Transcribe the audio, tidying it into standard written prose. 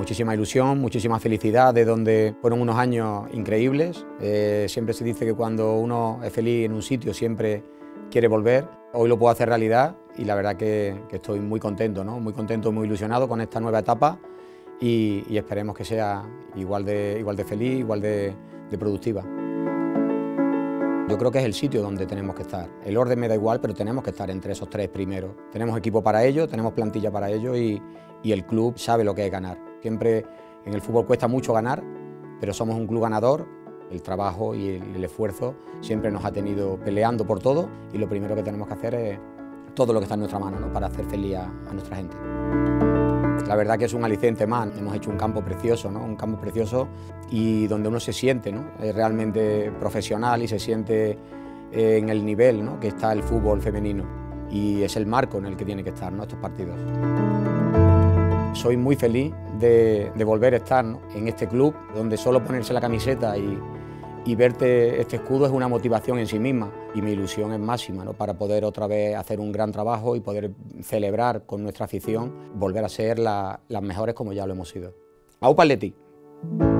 muchísima ilusión, muchísima felicidad, de donde fueron unos años increíbles. Siempre se dice que cuando uno es feliz en un sitio siempre quiere volver. Hoy lo puedo hacer realidad y la verdad que estoy muy contento, ¿no? Muy contento, muy ilusionado con esta nueva etapa y esperemos que sea igual de feliz, igual de productiva. Yo creo que es el sitio donde tenemos que estar. El orden me da igual, pero tenemos que estar entre esos 3 primeros. Tenemos equipo para ello, tenemos plantilla para ello y el club sabe lo que es ganar. Siempre en el fútbol cuesta mucho ganar, pero somos un club ganador. El trabajo y el esfuerzo siempre nos ha tenido peleando por todo y lo primero que tenemos que hacer es todo lo que está en nuestra mano, ¿no? Para hacer feliz a nuestra gente. La verdad que es un aliciente más. Hemos hecho un campo precioso, ¿no? Un campo precioso y donde uno se siente, ¿no? Es realmente profesional y se siente en el nivel, ¿no? Que está el fútbol femenino y es el marco en el que tiene que estar, ¿no? Estos partidos. Soy muy feliz de volver a estar, ¿no? En este club donde solo ponerse la camiseta y verte este escudo es una motivación en sí misma y mi ilusión es máxima, ¿no? Para poder otra vez hacer un gran trabajo y poder celebrar con nuestra afición, volver a ser las mejores como ya lo hemos sido. ¡Au Atleti!